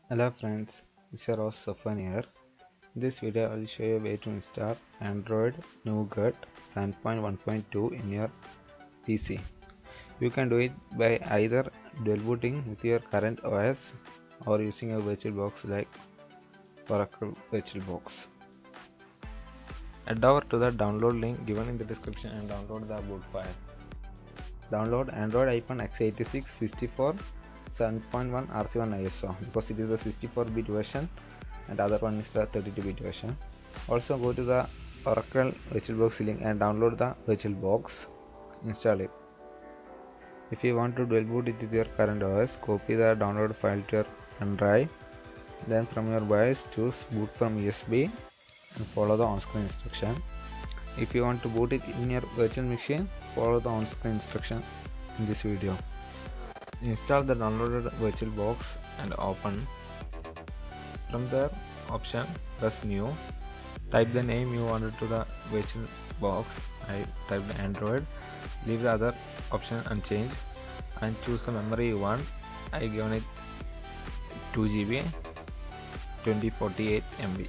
Hello friends, this is Ross Safan here. In this video I will show you a way to install Android Nougat 7.1.2 in your PC. You can do it by either dual booting with your current OS or using a Virtualbox like Oracle Virtualbox. Head over to the download link given in the description and download the boot file. Download Android x86 64 7.1 RC1 ISO because it is the 64-bit version and the other one is the 32-bit version. Also go to the Oracle VirtualBox link and download the VirtualBox. Install it. If you want to dual boot it with your current OS, copy the download file to your Android. Then from your BIOS choose boot from USB and follow the on-screen instruction. If you want to boot it in your virtual machine, follow the on-screen instruction in this video. Install the downloaded VirtualBox and open. From the option, press new. Type the name you wanted to the VirtualBox. I typed Android. Leave the other option unchanged and choose the memory you want. I given it 2 GB 2048 MB.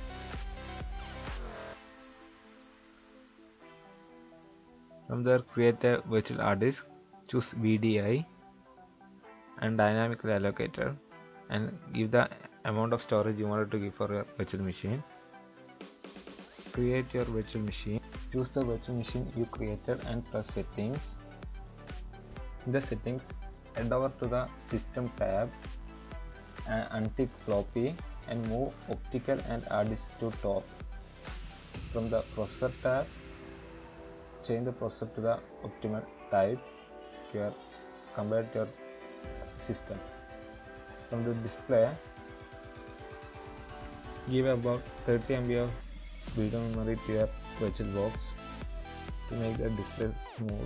From there, create a virtual hard disk. Choose VDI and dynamically allocator and give the amount of storage you wanted to give for your virtual machine. Create your virtual machine. Choose the virtual machine you created and press settings. In the settings, head over to the system tab and untick floppy and move optical and hard disk to top. From the processor tab, change the processor to the optimal type compared to your system. From the display, give about 30 MB of video memory to your VirtualBox to make the display smooth.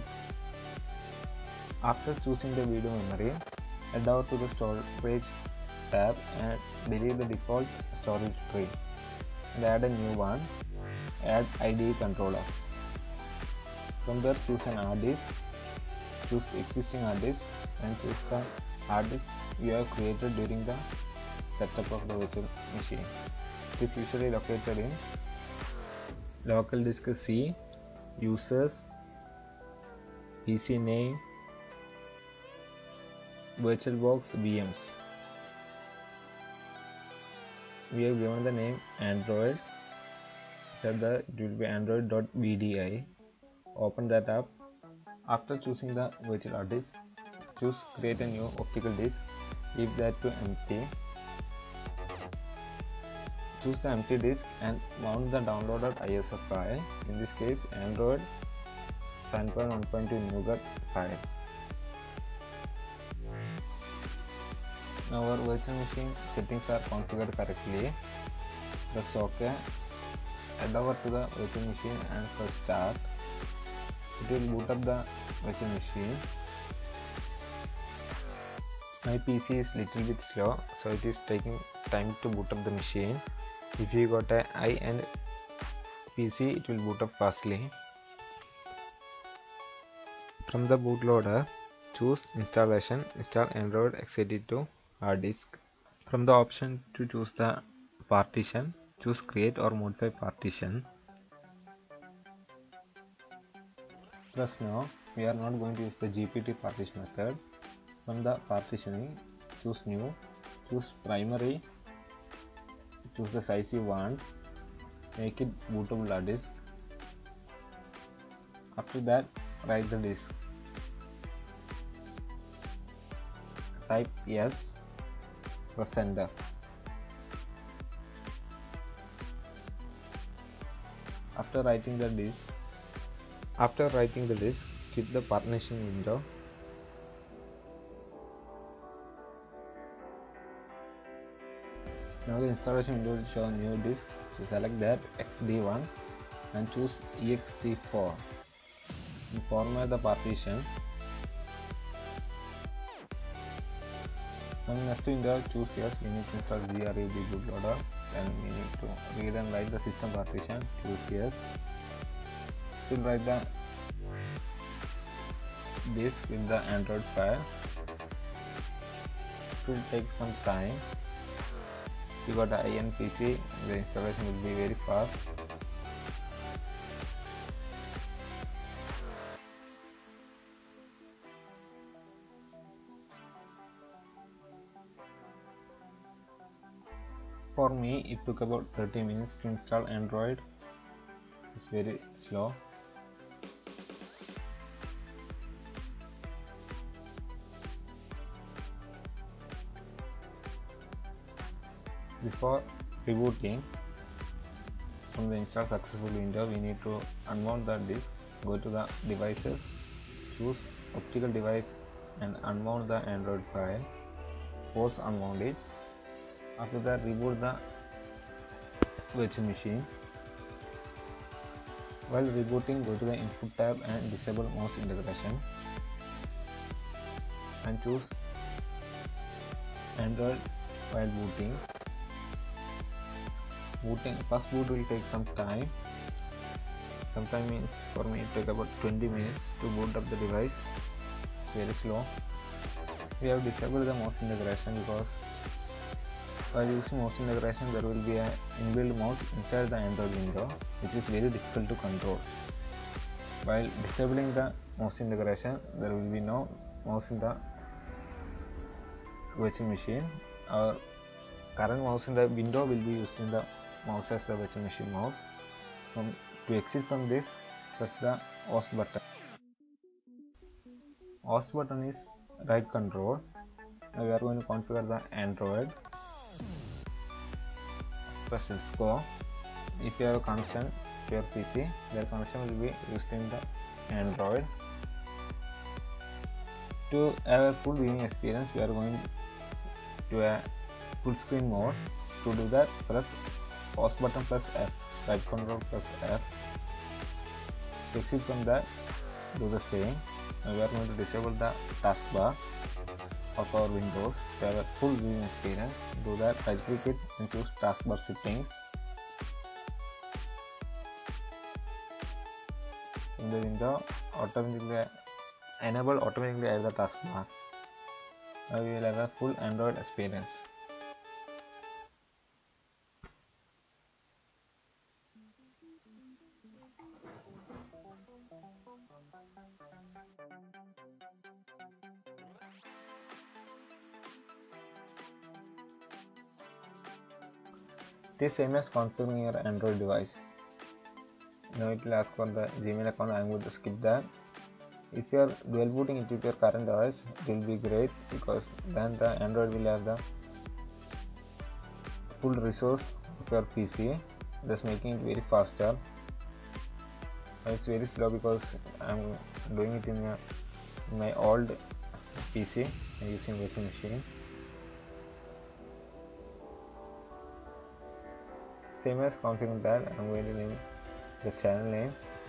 After choosing the video memory, head over to the storage tab and delete the default storage tree and add a new one. Add IDE controller. From there, choose an hard disk. Choose the existing hard disk and choose the hard disk you have created during the setup of the virtual machine. It is usually located in local disk C, users, PC name, VirtualBox VMs. We have given the name Android, so that it will be android.vdi. Open that up. After choosing the virtual hard disk, choose create a new optical disk. Leave that to empty. Choose the empty disk and mount the downloaded ISO file. In this case, Android 7.1.2 Nougat file. Now our virtual machine settings are configured correctly. Press OK. Head over to the virtual machine and press start. It will boot up the virtual machine. My PC is little bit slow, so it is taking time to boot up the machine. If you got a high-end PC, it will boot up fastly. From the bootloader, choose installation, install Android x82 hard disk. From the option to choose the partition, choose create or modify partition. Press no. We are not going to use the GPT partition method. From the partitioning, choose new, choose primary, choose the size you want, make it bootable hard disk. After that, write the disk. Type yes, press enter. After writing the disk, keep the partition window. Now the installation window will show a new disk, so select that XD1 and choose ext4 and format the partition. Now in next window choose yes, we need to install GRUB bootloader, then we need to read and write the system partition, choose yes. Still write the disk with the Android file. It will take some time. If you got a high-end PC, the installation will be very fast. For me, it took about 30 minutes to install Android. It's very slow. Before rebooting from the install successful window, we need to unmount the disk. Go to the devices, choose optical device and unmount the Android file. Force unmount it. After that, reboot the virtual machine. While rebooting, go to the input tab and disable mouse integration and choose Android while booting. First boot will take some time. Sometime means for me it took about 20 minutes to boot up the device. It's very slow. We have disabled the mouse integration because while using mouse integration there will be an inbuilt mouse inside the Android window, which is very difficult to control. While disabling the mouse integration, there will be no mouse in the virtual machine. Our current mouse in the window will be used in the mouse as the virtual machine mouse. To exit from this, press the host button. Host button is right control. Now we are going to configure the Android. Press go. If you have a connection to your PC, their connection will be used in the Android. To have a full viewing experience, we are going to a full screen mode. To do that, press host button plus F, right control plus F. To exit from that, do the same. Now we are going to disable the taskbar of our Windows to have a full viewing experience. Do that, right click it and choose taskbar settings. In the window, enable automatically add the taskbar. Now we will have a full Android experience. It is same as configuring your Android device. Now it will ask for the Gmail account. I am going to skip that. If you are dual booting it with your current device, it will be great because then the Android will have the full resource of your PC, thus making it very faster. It's very slow because I am doing it in my old PC using virtual machine. Same as configuring that, I am going to name the channel name.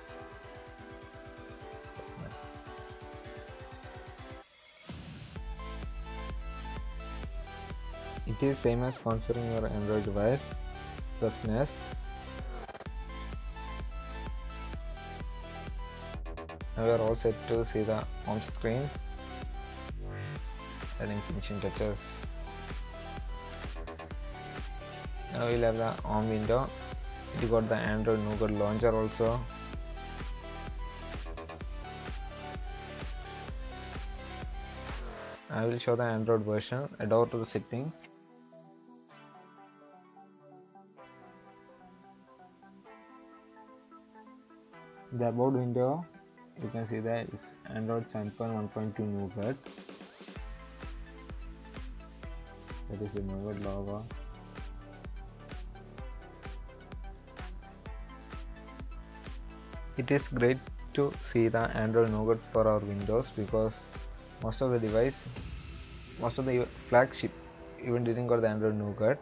It is same as configuring your Android device. Press next. Now we are all set to see the home screen. Adding finishing touches. Now we'll have the home window. It got the Android Nougat launcher also. I will show the Android version. Head over to the settings. In the about window, you can see that it's Android 7.1.2 Nougat. That is the Nougat logo. It is great to see the Android Nougat for our Windows because most of the flagship even didn't got the Android Nougat.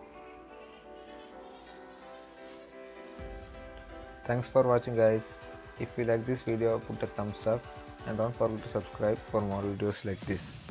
Thanks for watching guys. If you like this video, put a thumbs up and don't forget to subscribe for more videos like this.